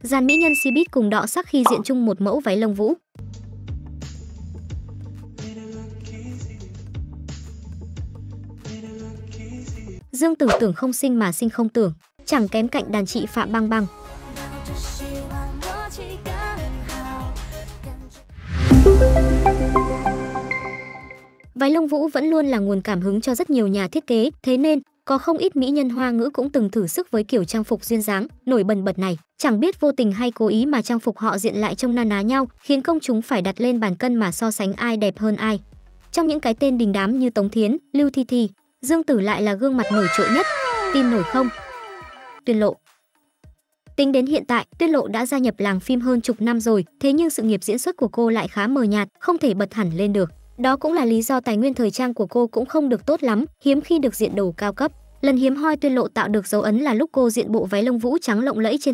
Dàn mỹ nhân Cbiz cùng đọ sắc khi diện chung một mẫu váy lông vũ. Dương Tử tưởng không sinh mà sinh không tưởng, chẳng kém cạnh đàn chị Phạm Băng Băng. Váy lông vũ vẫn luôn là nguồn cảm hứng cho rất nhiều nhà thiết kế, thế nên có không ít mỹ nhân Hoa ngữ cũng từng thử sức với kiểu trang phục duyên dáng, nổi bần bật này. Chẳng biết vô tình hay cố ý mà trang phục họ diện lại trông na ná nhau, khiến công chúng phải đặt lên bàn cân mà so sánh ai đẹp hơn ai. Trong những cái tên đình đám như Tống Thiến, Lưu Thi Thi, Dương Tử lại là gương mặt nổi trội nhất. Tin nổi không? Tuyên Lộ. Tính đến hiện tại, Tuyên Lộ đã gia nhập làng phim hơn chục năm rồi, thế nhưng sự nghiệp diễn xuất của cô lại khá mờ nhạt, không thể bật hẳn lên được. Đó cũng là lý do tài nguyên thời trang của cô cũng không được tốt lắm, hiếm khi được diện đồ cao cấp. Lần hiếm hoi Tuyên Lộ tạo được dấu ấn là lúc cô diện bộ váy lông vũ trắng lộng lẫy trên